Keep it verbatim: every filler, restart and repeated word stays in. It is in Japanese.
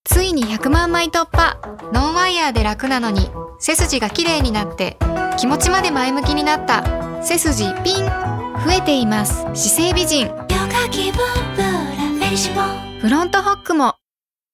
ついにひゃくまんまい突破。ノンワイヤーで楽なのに背筋が綺麗になって気持ちまで前向きになった。背筋ピン。増えています。姿勢美人。フロントホックも